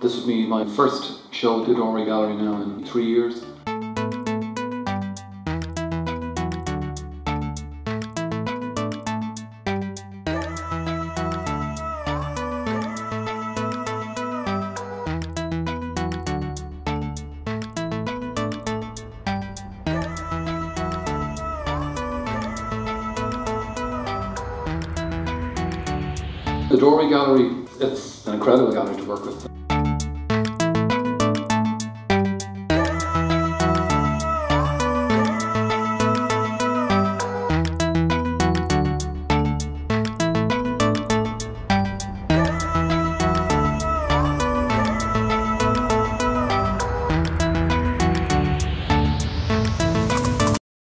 This would be my first show at the Doorway Gallery now in 3 years. The Doorway Gallery, it's an incredible gallery to work with.